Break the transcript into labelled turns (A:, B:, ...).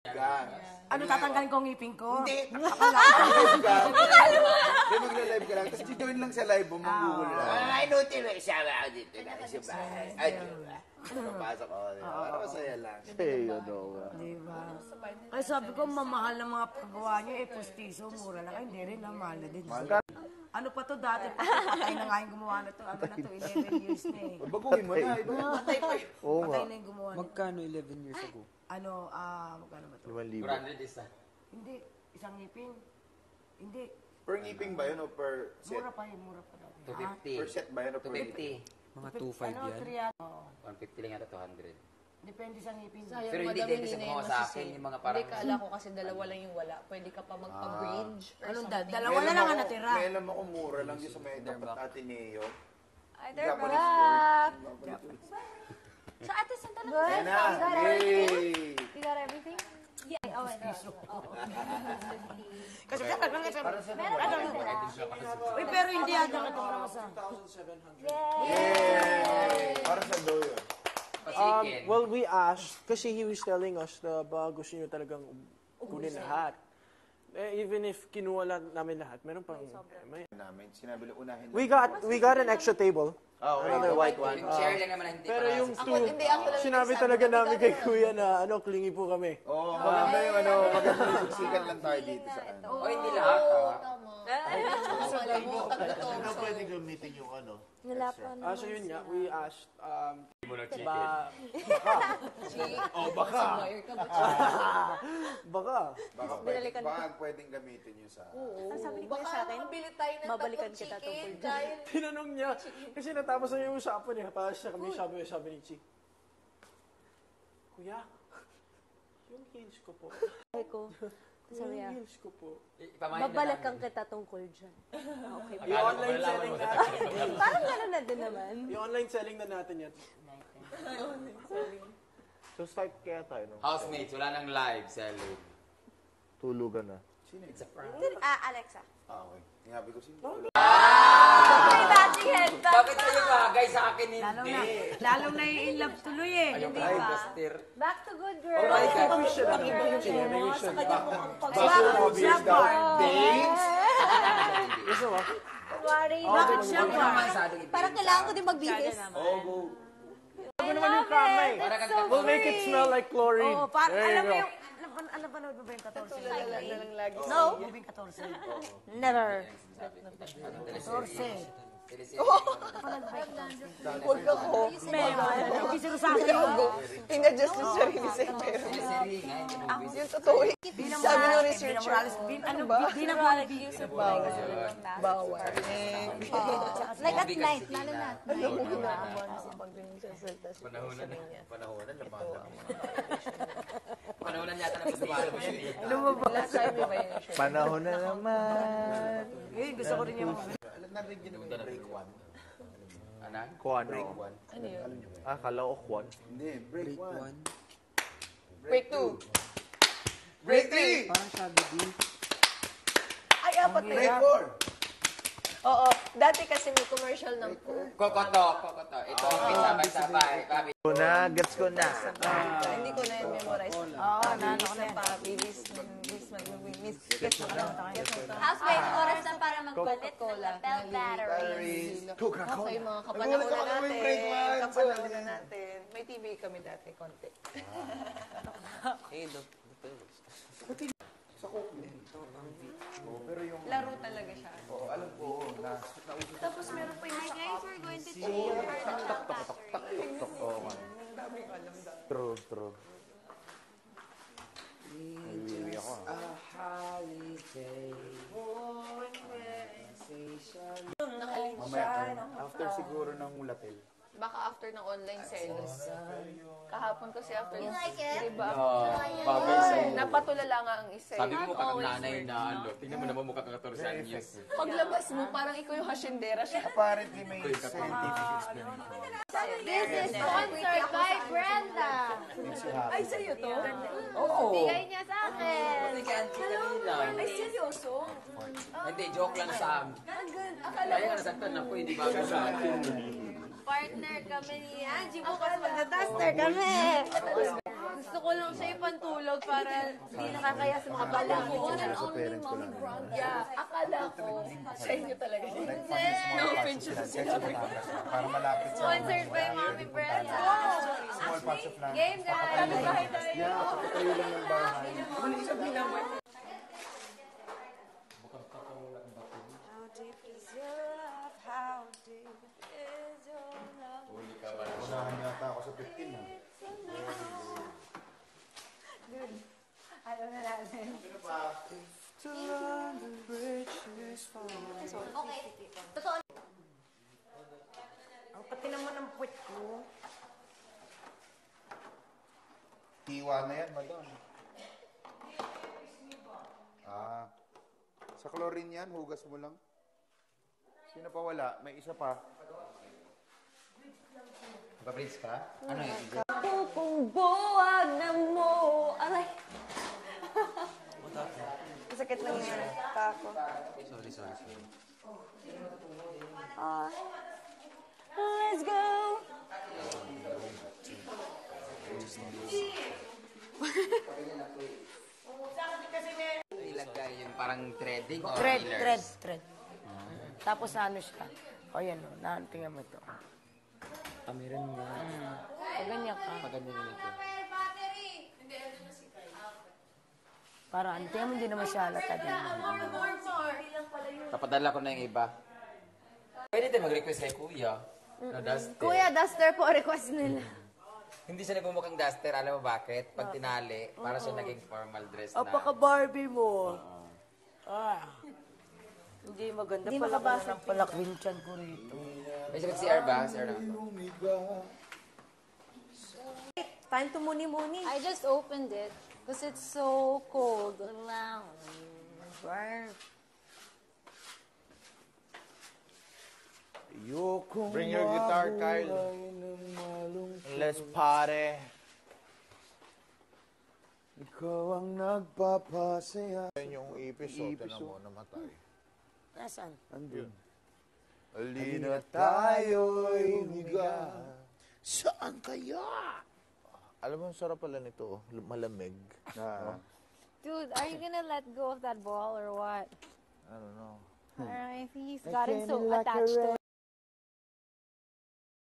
A: Ano, tatanggalin ko ang ngipin ko?
B: Hindi. Mag-live ka. Hindi, magla-live ka lang. Tapos join lang sa live mo, mag-google lang. Ay, inutil mo. Isama ako dito. Sa bahay. Ay, diba? Papasok ako. Para masaya lang.
C: Sa'yo, Noah.
A: Diba? Ay, sabi ko, mamahal ng mga paggawa niyo, pustiso, mura lang. Ay, hindi rin, mahal na din. Ano pa to dati? Patay na nga yung gumawa na to. Ano na to, 11 years na eh.
B: Baguhin mo na.
A: Patay pa yun.
C: Oo nga.
A: Patay na yung gumawa na.
D: Magkano 11 years ago?
A: Ano, magkano ba to?
C: 5,000.
D: 400 isa.
A: Hindi, isang ngipin. Hindi.
B: Per ngiping ba yun o per set?
A: Mura pa yun, mura pa daw.
D: 250.
B: Per set ba yun o per
D: 250. Mga 2.5 yan. 150 lang yata 200.
A: Depende sa ngipin.
D: Pero hindi din kasi mga sa akin, yung mga parang...
E: Hindi, kaala ko kasi dalawa lang yung wala. Pwede ka pa magpa-bridge or
A: Anong
E: something.
A: dalawa na lang ang natira.
B: May alam ako mura lang yung sa may tapat Ateneo.
E: Ay, they're back!
F: So, ate, sandali.
B: Ayan na! Yay!
F: You got everything? Yeah. Oh, my
A: Kasi meron Uy, pero hindi ata ka itong rasa.
B: Yay! Para sa do yun.
G: Well, we asked, kasi he was telling us na ba gusto nyo talagang kunin lahat. Even if kinuha namin lahat, meron pang...
B: Sinabi lang unahin.
G: We got an extra table. Another white one.
D: Share lang naman, hindi
G: Pero
D: para
G: yung
D: sa-
G: two, sinabi talaga namin kay Kuya na klingi po kami.
B: Oo, maganda yung maganda yung siksikan lang tayo dito sa ano.
D: Oh, hindi lahat ha.
C: Ano pwede gamitin yung ano?
G: So yun nga, we asked, baka.
B: Baka pwedeng gamitin yun sa...
F: Sabi ni Kuya sa akin,
E: Makabili tayo ng
F: babalikan
E: tatlong
F: kita
E: chicken
F: tungkol
E: dahil
G: Tinanong niya, kasi natapos na yung usapan eh, para siya kami sabi ni Chi. Kuya, yung heels ko po.
F: ko. Sabi niya,
G: Yung heels ko po.
F: babalikan kita tungkol dyan. Okay.
G: Yung online selling natin.
F: Parang gano'n na din naman.
G: Yung online selling na natin yan.
C: So start kaya tayo, no?
D: Housemates, wala nang live selling.
C: Tulugan na.
D: It's a prank.
F: Alexa.
B: Okay. Sinabi ko sino.
F: May batching headband.
D: Bakit kayo bagay sa akin hindi?
A: Lalong nai-inlove tuloy eh.
D: Ayong investor.
F: Back to good girl.
D: Oh my God.
G: We should. Gusto mo?
A: Bakit siya ba?
F: Parang kailangan ko din magbihis.
B: Oh, go.
G: Ano naman yung kama eh. We'll make it smell like chlorine.
A: Oo, alam mo yung... Alam pa mo ba yung 14?
F: No?
A: Yung 14.
F: Never.
A: 14.
E: huwag ako.
A: Hindi sino sa akin yun.
E: Pinadjust yung sarili sa pero. Yung totoo. Sabi ng researcher.
A: Ano ba? Di na po
E: Bawal.
F: Like at night, lalo na at night.
D: Panahonan yata na pagbabago mo yun eh.
E: Last time may ba yung shirt?
C: Panahon na naman.
A: Eh, gusto ko rin yung...
B: Alam na rin yun yung break one.
D: Anan?
C: Kuan,
B: Break
C: no?
B: one.
E: Ano yun?
C: Kala ko Kuan.
B: Hindi, break one.
E: Break 2.
B: Break three!
D: Parang sabi din.
E: Ay, apat na
B: Break
E: yan.
B: four!
E: Oo. Dati kasi may commercial ng
D: Kokoto. Ito, sabay-sabay. Papi.
C: Gets ko na.
E: Hindi ko na yun memorize.
A: Oo, naano ko na yan.
E: Bilis mag-miss.
F: Housemate, oras na para magpalit ng lapel batteries.
E: Okay, mga kapanahonan natin. Kapanahonan natin. May TV kami dati, konti.
B: Sa cook din. Pero yung...
E: Laro talaga siya.
B: Oo, alam ko.
E: Tapos meron pa yung
F: Hi guys, we're going to change our lapel batteries.
B: Oo, man.
C: True. Naiwiwi ako.
B: Mamaya, after siguro ng mulatil.
E: Baka after ng online sales. Kahapon kasi after
F: You like it?
E: diba?
D: Bagay sa'yo.
E: Napatulala nga ang isa.
D: Sabi mo kang nanay na ano. Tingnan mo naman mukha kang 14 anyos.
E: Paglabas mo, parang ikaw yung hasyendera siya.
B: Apparently, may scientific explanation.
F: This is sponsored by Brenda.
E: Ay, sa'yo to?
D: Oo.
F: Bigay niya sa akin.
D: Hindi ka auntie kanina.
E: Ay, seryoso?
D: Hindi, joke lang Sam. Kaya nga nasaktan ako, hindi bago sa akin.
F: Partner kami ni Angie. Bukas magda-duster kami.
E: Gusto ko lang siya ipantulog para hindi nakakaya sa mga bala ko.
B: One and only mommy brand.
E: Yeah, akala ko sa inyo talaga. Hindi. No offense sa sinabi ko.
B: Para malapit sa
F: Sponsored by Mommy Brenda.
B: small pots of land.
F: Game guys.
G: Yeah, kapatayo lang ng bahay.
B: Unahan yata ako sa 15 ha.
F: Alam na natin. Okay. Totoo.
A: Ang pati naman ng puwet ko.
B: Hiwa na yan, madam. Ah. Sa chlorine yan, hugas mo lang. Sino pa wala? May isa pa.
D: Pabrits ka? Ano yun?
E: Kung buwag na mo. Aray. Sakit lang yung pa ako.
D: Sorry.
E: Let's go.
D: Ilagay yung parang threading or
A: Thread.
D: fillers?
A: Tapos ano siya. O yan o, tingnan mo ito.
D: Meron nga.
A: Pag ganyan ka.
D: Maganda na ito.
A: Para tingnan mo hindi naman siya halata din.
D: Papadala ko na yung iba. Pwede tayo mag-request kay Kuya. Na duster.
F: Kuya, duster po request nila.
D: Hindi siya nagmumukhang duster. Alam mo bakit? Pag tinali, para siya naging formal dress na.
A: Apaka-Barbie mo. Hindi maganda
F: Hindi
A: pala
F: makabasa.
A: ng palakwintian ko rito.
D: May sagot si Arba. Si Arba.
E: Time to muni-muni.
F: I just opened it because it's so cold.
C: Bring your guitar, Kyle. Let's party.
B: Ikaw ang nagpapasaya.
C: Yan yung episode na mo namatay.
A: Nasaan?
B: Andun.
C: Alina
B: Tayo'y humiga.
C: Saan kaya? Alam mo, ang sarap pala nito. Malamig.
B: Na,
F: Dude, are you gonna let go of that ball or what?
C: I don't know.
F: I think he's gotten so attached to